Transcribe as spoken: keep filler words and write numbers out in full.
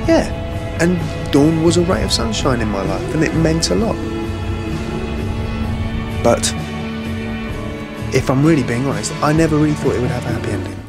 Yeah, and Dawn was a ray of sunshine in my life, and it meant a lot. But if I'm really being honest, I never really thought it would have a happy ending.